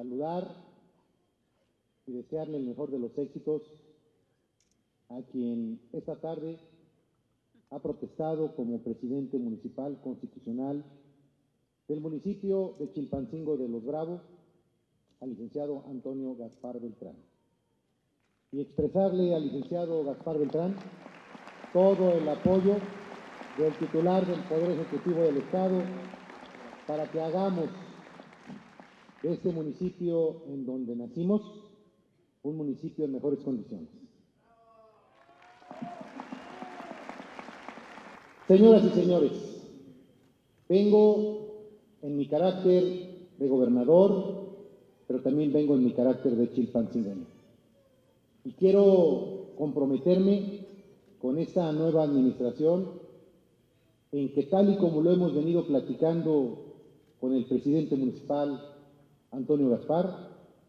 saludar y desearle el mejor de los éxitos a quien esta tarde ha protestado como presidente municipal constitucional del municipio de Chilpancingo de Los Bravos, al licenciado Antonio Gaspar Beltrán. Y expresarle al licenciado Gaspar Beltrán todo el apoyo del titular del Poder Ejecutivo del Estado para que hagamos de este municipio en donde nacimos un municipio en mejores condiciones. Señoras y señores, vengo en mi carácter de gobernador, pero también vengo en mi carácter de chilpancingueño. Y quiero comprometerme con esta nueva administración en que, tal y como lo hemos venido platicando con el presidente municipal, Antonio Gaspar,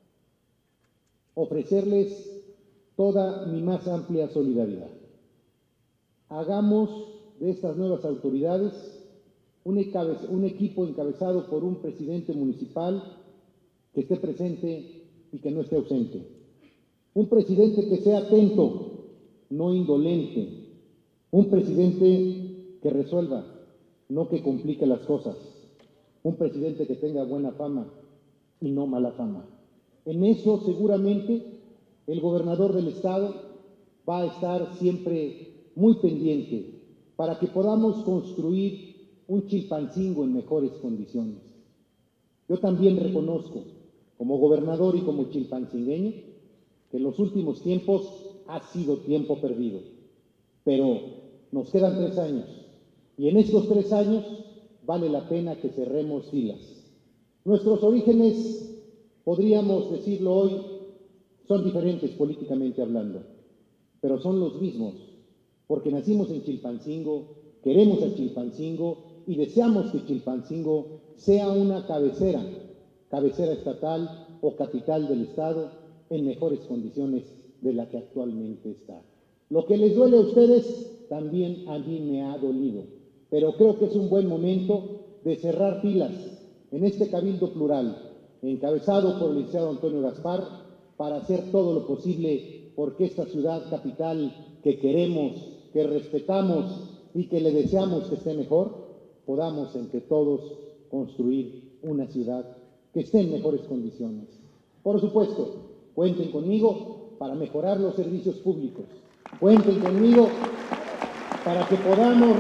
ofrecerles toda mi más amplia solidaridad. Hagamos de estas nuevas autoridades un equipo encabezado por un presidente municipal que esté presente y que no esté ausente. Un presidente que sea atento, no indolente. Un presidente que resuelva, no que complique las cosas. Un presidente que tenga buena fama y no mala fama. En eso seguramente el gobernador del estado va a estar siempre muy pendiente para que podamos construir un Chilpancingo en mejores condiciones. Yo también reconozco, como gobernador y como chilpancingueño, que en los últimos tiempos ha sido tiempo perdido, pero nos quedan 3 años y en estos 3 años vale la pena que cerremos filas. Nuestros orígenes, podríamos decirlo hoy, son diferentes políticamente hablando, pero son los mismos, porque nacimos en Chilpancingo, queremos a Chilpancingo y deseamos que Chilpancingo sea una cabecera estatal o capital del estado en mejores condiciones de la que actualmente está. Lo que les duele a ustedes, también a mí me ha dolido, pero creo que es un buen momento de cerrar filas en este cabildo plural, encabezado por el licenciado Antonio Gaspar, para hacer todo lo posible porque esta ciudad capital que queremos, que respetamos y que le deseamos que esté mejor, podamos entre todos construir una ciudad que esté en mejores condiciones. Por supuesto, cuenten conmigo para mejorar los servicios públicos. Cuenten conmigo para que podamos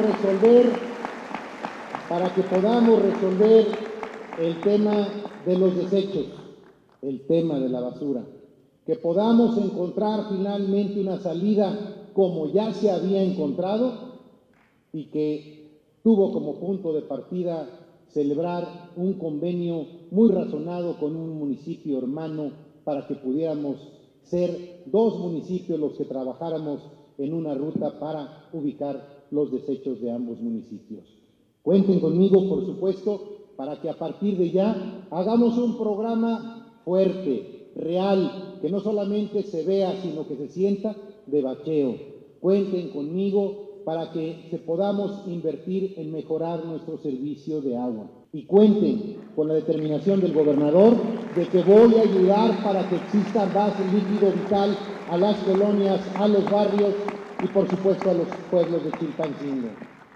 resolver el tema de los desechos, el tema de la basura, que podamos encontrar finalmente una salida como ya se había encontrado y que tuvo como punto de partida celebrar un convenio muy razonado con un municipio hermano para que pudiéramos ser 2 municipios los que trabajáramos en una ruta para ubicar los desechos de ambos municipios. Cuenten conmigo, por supuesto, para que a partir de ya hagamos un programa fuerte, real, que no solamente se vea, sino que se sienta de bacheo. Cuenten conmigo para que podamos invertir en mejorar nuestro servicio de agua. Y cuenten con la determinación del gobernador de que voy a ayudar para que exista más líquido vital a las colonias, a los barrios y por supuesto a los pueblos de Chilpancingo.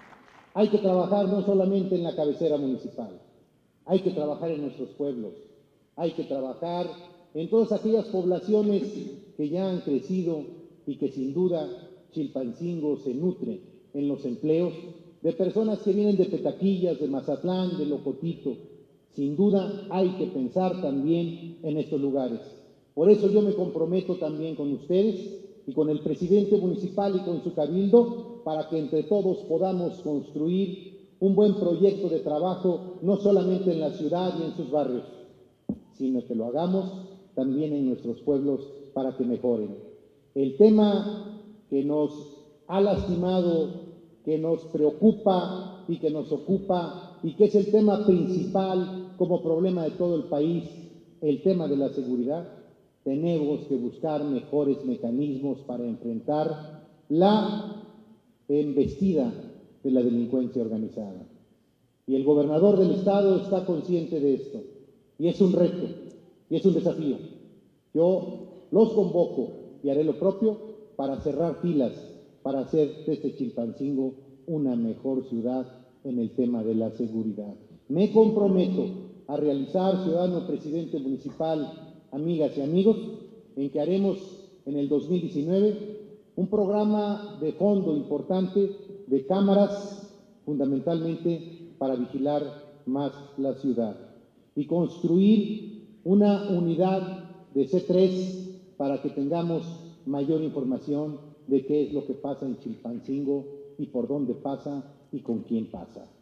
Hay que trabajar no solamente en la cabecera municipal, hay que trabajar en nuestros pueblos, hay que trabajar en todas aquellas poblaciones que ya han crecido y que sin duda Chilpancingo se nutre en los empleos de personas que vienen de Petaquillas, de Mazatlán, de Locotito. Sin duda hay que pensar también en estos lugares. Por eso yo me comprometo también con ustedes y con el presidente municipal y con su cabildo para que entre todos podamos construir un buen proyecto de trabajo, no solamente en la ciudad y en sus barrios, sino que lo hagamos también en nuestros pueblos para que mejoren. El tema que nos ha lastimado, que nos preocupa y que nos ocupa y que es el tema principal como problema de todo el país, el tema de la seguridad, tenemos que buscar mejores mecanismos para enfrentar la embestida de la delincuencia organizada. Y el gobernador del estado está consciente de esto y es un reto. y es un desafío. Yo los convoco y haré lo propio para cerrar filas, para hacer de este Chilpancingo una mejor ciudad en el tema de la seguridad. Me comprometo a realizar, ciudadano presidente municipal, amigas y amigos, en que haremos en el 2019 un programa de fondo importante de cámaras, fundamentalmente para vigilar más la ciudad, y construir una unidad de C3 para que tengamos mayor información de qué es lo que pasa en Chilpancingo y por dónde pasa y con quién pasa.